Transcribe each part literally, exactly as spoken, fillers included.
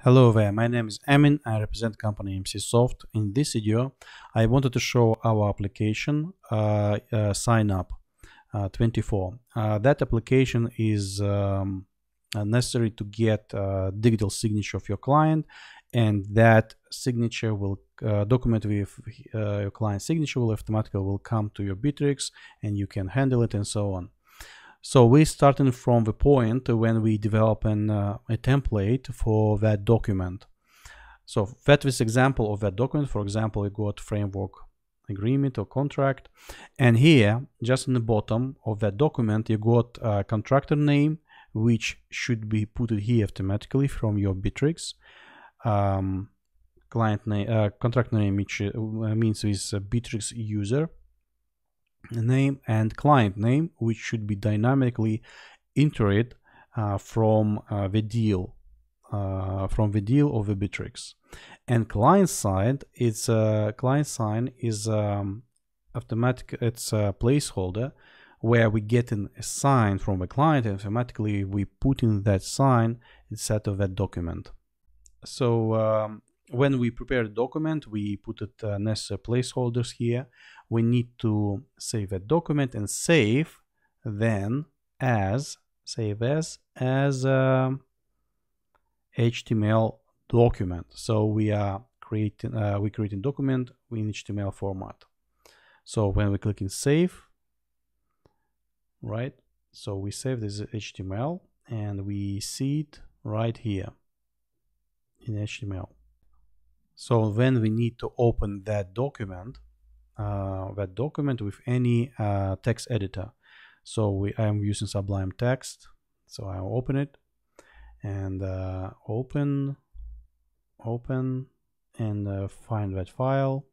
Hello there, my name is Emin. I represent company EMCsoft. In this video, I wanted to show our application uh, uh, SignUp twenty-four. Uh, that application is um, necessary to get uh, digital signature of your client, and that signature will uh, document with uh, your client signature will automatically will come to your Bitrix, and you can handle it and so on. So we're starting from the point when we develop an, uh, a template for that document. So that this example of that document, for example, we got framework agreement or contract, and here just in the bottom of that document you got a contractor name, which should be put here automatically from your Bitrix. Um, client name, uh, contractor name, which uh, means with a Bitrix user name, and client name, which should be dynamically entered uh, from uh, the deal uh, from the deal of the Bitrix. And client side, it's a uh, client sign is um, automatic. It's a placeholder where we get in a sign from the client, and automatically we put in that sign inside of that document. So um, when we prepare the document, we put it uh, necessary placeholders here. We need to save that document and save then as save as as a H T M L document. So we are creating uh, we creating document in H T M L format. So when we click in save, right? So we save this H T M L and we see it right here in H T M L. So then we need to open that document, uh, that document with any uh, text editor. So we I am using Sublime Text. So I open it and uh, open, open, and uh, find that file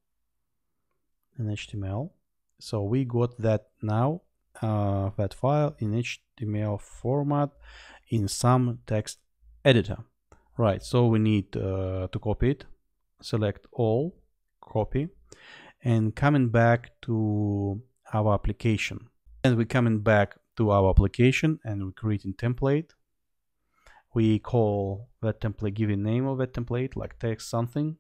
in H T M L. So we got that now, uh, that file in H T M L format in some text editor. Right. So we need uh, to copy it. Select all, copy, and coming back to our application. And we're coming back to our application and we're creating template. We call that template, give a name of that template, like text something.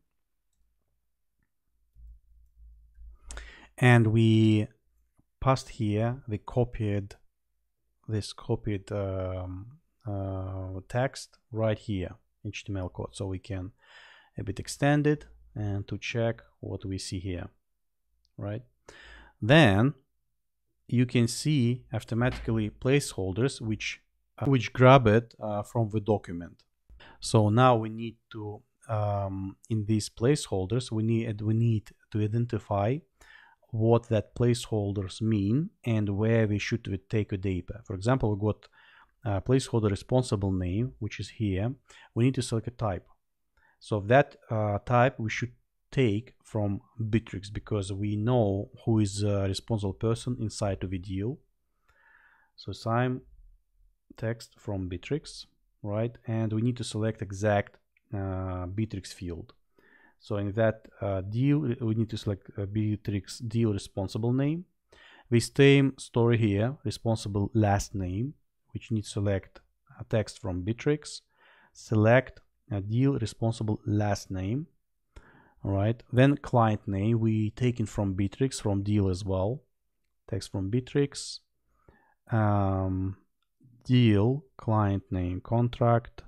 And we passed here the copied, this copied um, uh, text right here, H T M L code, so we can a bit extended and to check what we see here, right? Then you can see automatically placeholders which uh, which grab it uh, from the document. So now we need to um, in these placeholders we need we need to identify what that placeholders mean and where we should take a data. For example, we got a placeholder responsible name, which is here. We need to select a type. So that uh, type we should take from Bitrix because we know who is a responsible person inside of the deal. So sign text from Bitrix, right? And we need to select exact uh, Bitrix field. So in that uh, deal, we need to select a Bitrix deal responsible name. The same story here, responsible last name, which needs to select a text from Bitrix, select a deal responsible last name. All right, then client name we taken from Bitrix, from deal as well, text from Bitrix, um, deal client name, contract,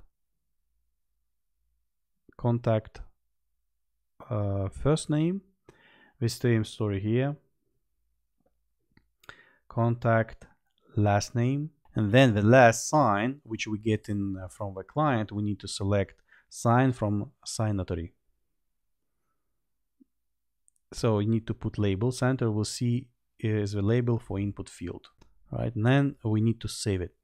contact uh, first name, the same story here, contact last name, and then the last sign which we get in uh, from the client, we need to select sign from signatory. So you need to put label. Center will see is the label for input field, right? And then we need to save it.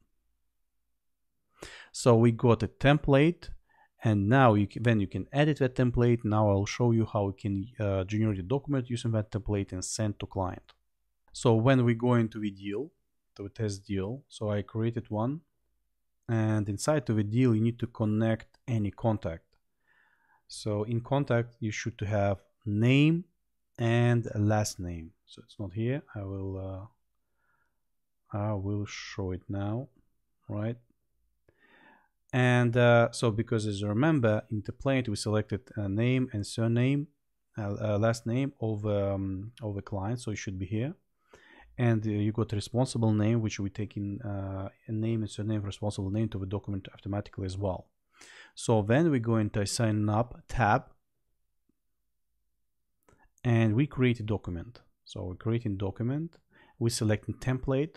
So we got a template, and now you can, then you can edit that template. Now I'll show you how we can uh, generate a document using that template and send to client. So when we go into the deal, to the test deal, so I created one, and inside of the deal you need to connect any contact. So in contact you should have name and a last name. So it's not here. I will uh, I will show it now, right? And uh, so because as you remember, in template we selected a name and surname, uh, uh, last name of um, of a client, so it should be here. And uh, you got responsible name, which we take in uh, a name and surname responsible name to the document automatically as well. So then we go into sign up tab, and we create a document. So we're creating document, we select template,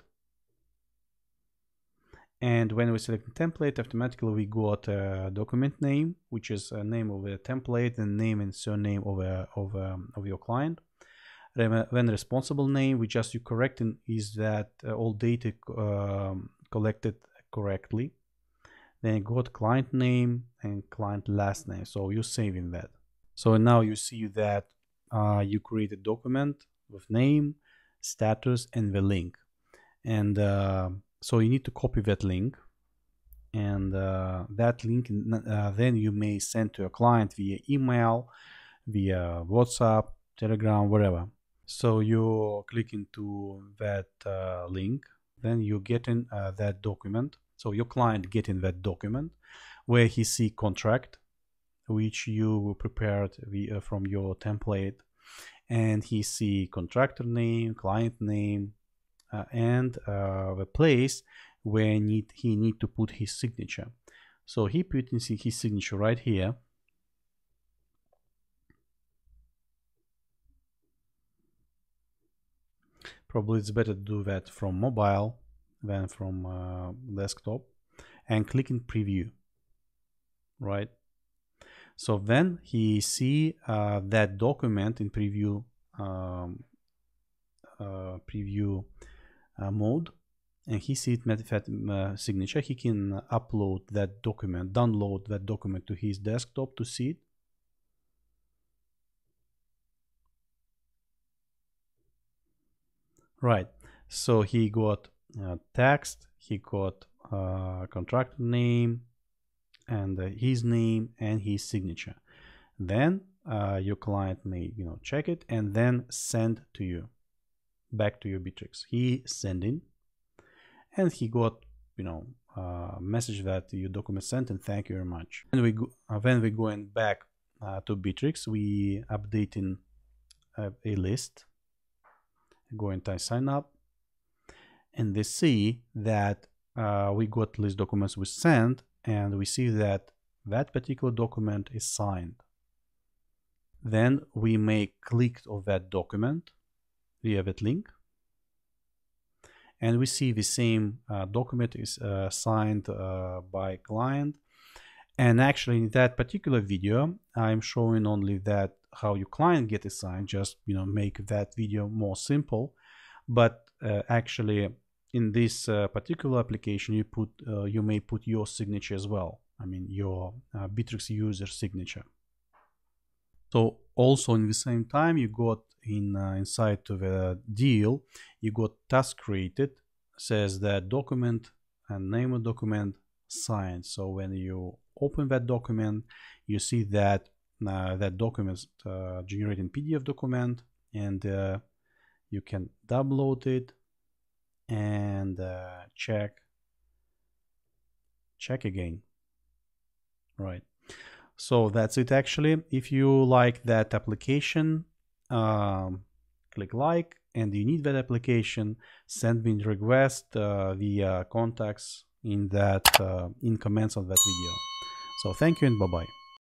and when we select template, automatically we got a document name, which is a name of a template, and name and surname of a, of um, of your client. When responsible name, we just you correcting is that uh, all data um, collected correctly. Then you got client name and client last name, so you're saving that. So now you see that uh, you create a document with name, status, and the link. And uh, so you need to copy that link, and uh, that link uh, then you may send to a client via email, via WhatsApp, Telegram, whatever. So you click into that uh, link, then you get in uh, that document. So your client get in that document where he see contract, which you prepared via, from your template, and he see contractor name, client name, uh, and uh, the place where need he need to put his signature. So he put his signature right here. Probably it's better to do that from mobile than from uh, desktop, and click in preview, right? So then he see uh, that document in preview um, uh, preview uh, mode, and he see it method uh, signature. He can upload that document, download that document to his desktop to see it. Right, so he got uh, text, he got uh, contractor name, and uh, his name and his signature. Then uh, your client may you know check it and then send to you back to your Bitrix. He sending, and he got you know uh, message that your document sent and thank you very much. And we go, uh, when we going back uh, to Bitrix, we updating uh, a list. Go and type sign up, and they see that uh, we got list documents we sent, and we see that that particular document is signed. Then we may click on that document via that link, and we see the same uh, document is uh, signed uh, by client. And actually in that particular video I'm showing only that how your client get assigned, just you know make that video more simple. But uh, actually in this uh, particular application you put uh, you may put your signature as well. I mean your uh, Bitrix user signature. So also in the same time you got in uh, inside to the deal you got task created, says that document and name of document signed. So when you open that document you see that uh, that document uh, generating P D F document, and uh, you can download it and uh, check check again, right? So that's it actually. If you like that application, um, click like, and you need that application, send me a request uh, via contacts in that uh, in comments on that video. So thank you and bye bye.